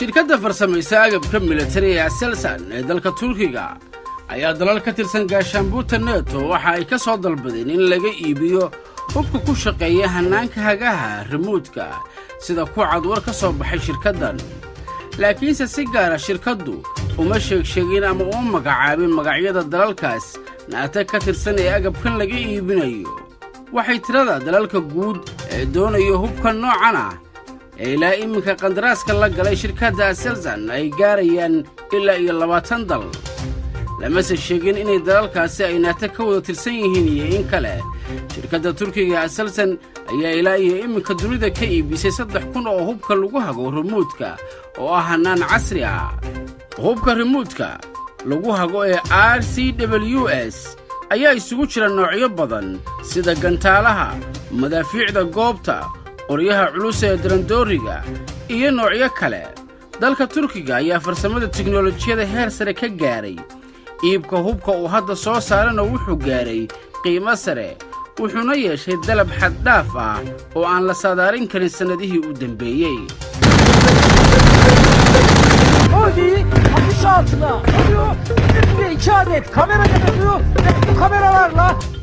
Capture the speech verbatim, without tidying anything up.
shirkadda farsamaysa agabka militariga Aselsan ee dalka Turkiga ayaa dalal ka tirsan gaashaanbuurta NATO waxa ay ka soo dalbadeen in laga iibiyo hubka ku shaqeeya hanaanka hagaha remote-ka sida ku cad war ka soo baxay shirkaddan. laakiinse si gaar ah shirkaddu uma sheeg-sheegin ama uma magacaabin magacyada dalalkaas NATO ka tirsan ee agabkan laga iibinayo. waxay tirada dalalka guud ee doonayo hubka noocan ah ilaa iminka qandaraaska la galay shirkadda Aselsan ay gaarayaan ilaa iyo labaatan dal. lama se sheegin inay dalalkaasi ay NATO ka wada tirsan yihiin iyo in kale. shirkadda Turkiga Aselsan ayaa ilaa iyo iminka dunida ka iibisay saddex kun oo hubka lagu hago remote-ka oo ah hanaan casri ah. hubka remote-ka lagu hago ee R C W S ayaa isugu jira noocyo badan sida gantaalaha, madaafiicda goobta, qoryaha culus ee darandooriga iyo noocyo kale. dalka Turkiga ayaa farsamada tiknoolajiyada heer sare ka gaaray. iibka hubka uu hadda soo saarana wuxuu gaaray qiimo sare, wuxuuna yeeshay dalab xad dhaaf ah oo aan la saadaalin karin sanadihii u dambeeyay. Kamera yapıyor. Bu kameralarla